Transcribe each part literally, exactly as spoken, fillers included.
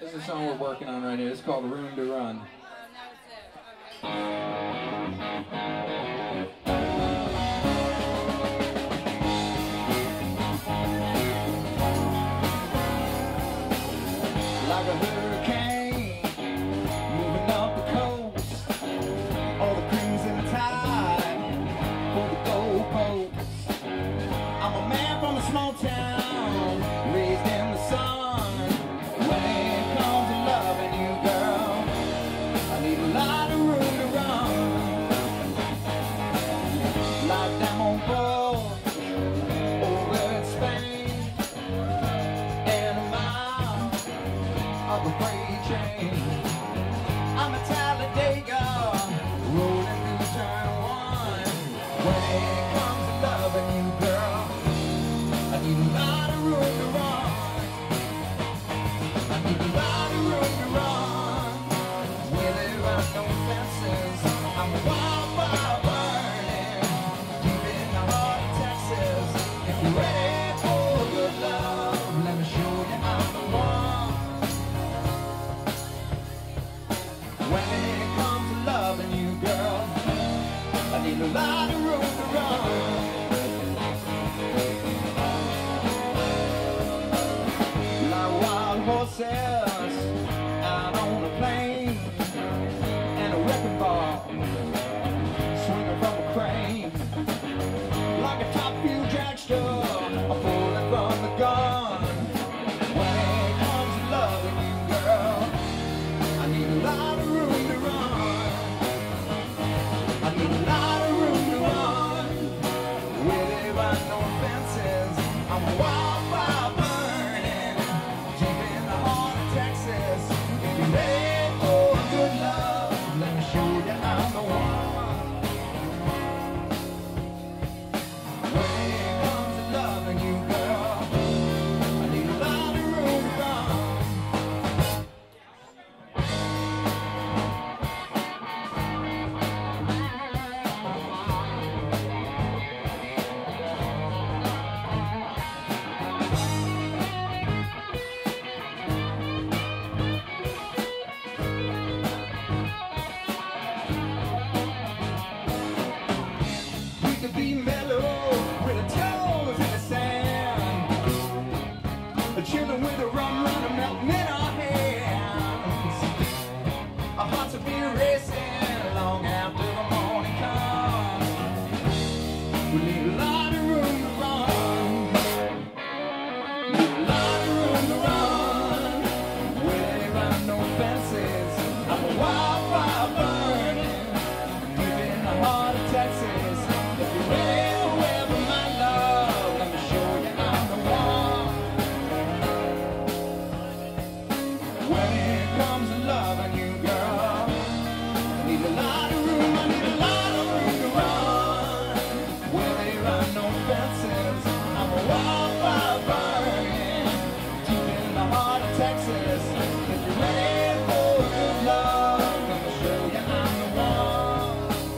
This is a song we're working on right here. It's called Room to Run. Like a hurricane moving up the coast, all the crimson tide for the goalposts. I'm a man from a small town, raised in the sun. When it comes to loving you, girl, I need a lot of room to run. Like them on board over in Spain, and a mile of a freight train. I'm a Talladega rolling through turn one. When it comes to loving you, girl, I need a lot of room to run. I need a lot of room to run. Where there are no fences, I'm a wildfire burning deep in the heart of Texas. If you're ready for good love, let me show you I'm the one. When it comes to loving you, girl, I need a lot of room to run. Like wild horses out on a plain, and a wrecking ball swinging from a crane. Like a top fuel jackster, I'm pulling from the gun. When it comes to loving you, girl, I need a lot of room to run. I need a lot of room to run. Where there are no fences, I'm a wildfire burning deep in the heart of Texas. If you're ready for good love, let me show you I'm the one. When it comes to loving you, girl, I need a lot of room to run. We could be mellow with our toes in the sand, chilling with a rum running melting in our hands. Our hearts will be racing long after the morning comes. We need a lot of room to run. Need a lot of room to run. Where there are no fences, I'm a wildfire burning deep in the heart of Texas. If you're ready forever, my love, let me show you I'm the one. When it comes to loving you, girl, I need a lot of room, I need a lot of room to run. Where there are no fences, I'm a wildfire burning deep in the heart of Texas. If you're ready for good love, let me show you I'm the one.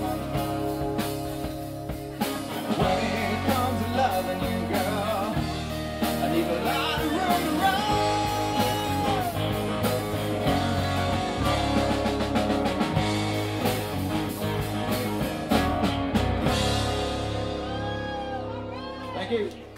When it comes to loving you, girl, I need a lot of room to run. Thank you.